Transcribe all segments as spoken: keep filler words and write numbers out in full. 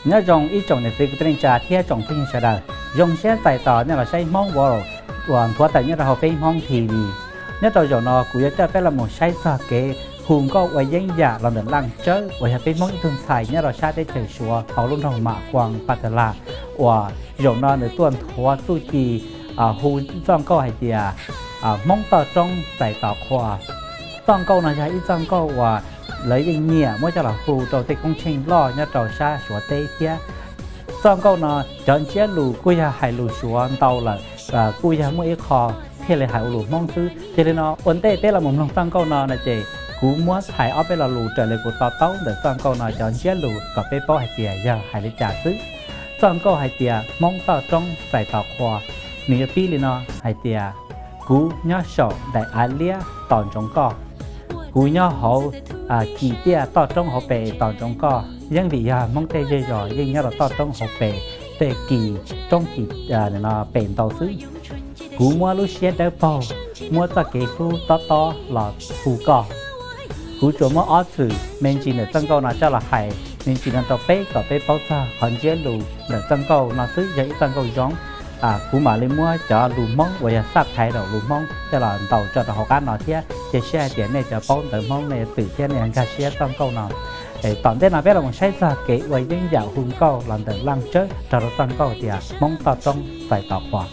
nhớ dùng ít trồng để tự tin trả theo trồng phun sẽ đời dùng xe tài tỏ nên là xây mong vào hoàn thoát tại nhớ là họ phải mong thì nhớ đầu giờ nó cũng sẽ phải là một xây sa kế hùng có ở dân giả làm được lăng chớ ở phải mong thương xài nhớ là xa để chơi xua họ luôn thằng mạ quang bát là và dùng nó để tuần thoát tu trì à hùng trong câu hay gì à mong tờ trong tài tỏ khoa trong câu này ít trong câu và lấy những nhẹ mới cho là hù đầu tiên công trình lo nhớ đầu xa xóa tê kia trong câu nó chọn chế lù cúi ra hai lù xóa tàu là và cúi ra mỗi kho thế là hai lù mong thứ cho nên nó ổn tê tê là một lòng trong câu nó là chị cú muốn hai áo bên là lù trở lại của tàu tàu để trong câu nó chọn chế lù có bé bao hai tiền giờ hai lấy trả xứ trong câu hai tiền mong tàu trong phải tàu khoa nếu phi lên nó hai tiền cú nhớ sổ đại ai lia tòn trong co cú nhớ họ à kỳ tia tọt trong họ bể tọt trong co nhưng vì à mong tê dây rồi nhưng nhớ là tọt trong họ bể tê kỳ trong kỳ à nó bể tàu xứ cú mua lúc xe đỡ bầu mua cho cái khu to to là khu co cú chỗ mua ót xử mình chỉ là tăng câu nó cho là hay mình chỉ là tàu bể tàu bể bao xa hơn chế lù là tăng câu nó xứ giấy tăng câu giống à cú mà lên mua cho lù mông và sắp thay đầu lù mông cho là tàu cho họ cá nó thế chế xe tiền này cho bao tử mông này từ thế này anh ta xe trong câu nào để tận thế nào biết là một sai ra kỹ với những dạo hùng câu làm từ lăng chết cho nó trong câu thì mong tao trong phải tao khoa.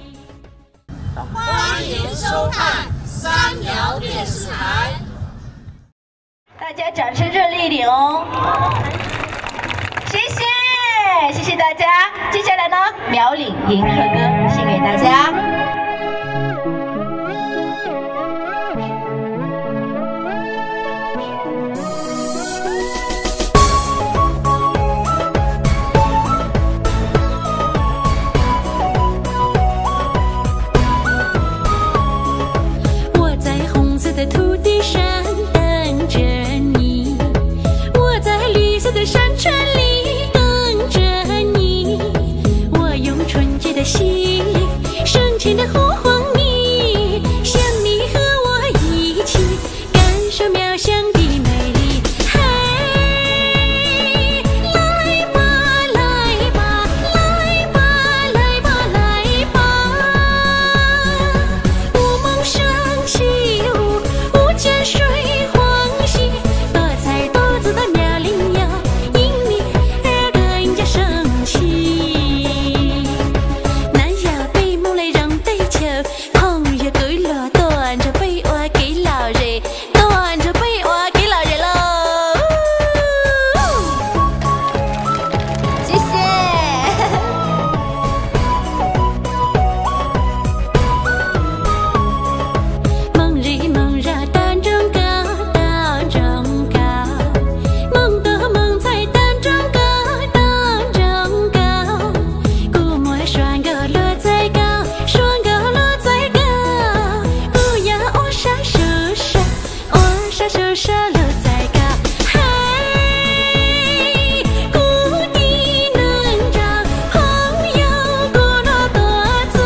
欢迎收看三苗电视台。 大家掌声热烈一点哦！谢谢，谢谢大家。接下来呢，苗岭迎客歌献给大家。 我在红色的土地上等着你，我在绿色的山川里等着你，我用纯洁的心，深情的呼唤你，想你和我一起感受渺小的美丽。嘿，来吧，来吧，来吧，来吧，来吧，我梦想起舞，舞江水欢喜，多彩多姿的苗岭要因你而更加升起。南呀北梦来让地球，朋友给了端着被窝给老人，端着被窝给老人喽。 谢谢。 梦里梦绕当中高，当中高，梦的梦在当中高，当中高，古木双高落在高，双高落在高，古呀我沙树沙，我沙树沙落在高，嘿，古地能长，朋友古罗多走，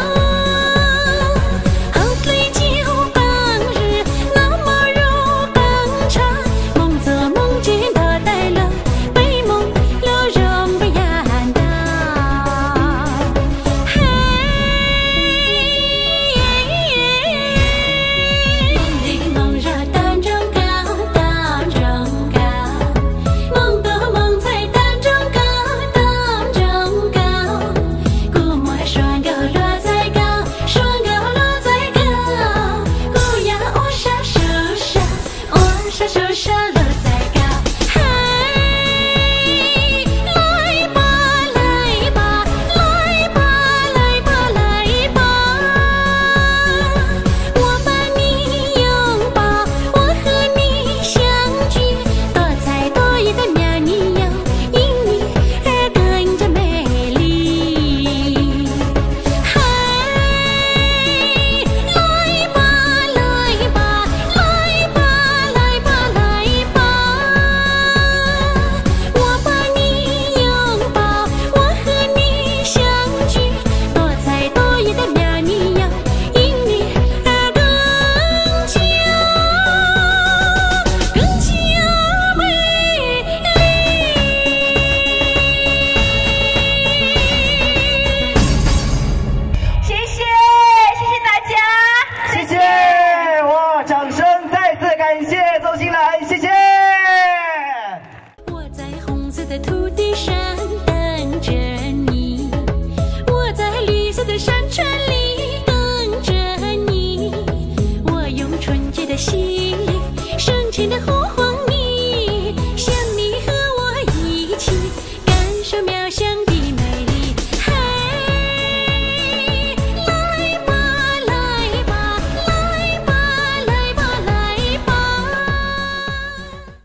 后退就当日，那么如更长，梦做梦见的带了，被梦了容不言道，嘿，梦里梦绕当中高，当中高，梦的梦在当中高，当中高，古木双高落在高，双高落在高，古呀我沙树沙，我沙树沙落在高，嘿，来吧，来吧，来吧，来吧，来吧，我把你拥抱，我和你相聚，多彩多艺的苗栗要因你而更加美丽。嘿，来吧，来吧，来吧，来吧，来吧， 数渺小。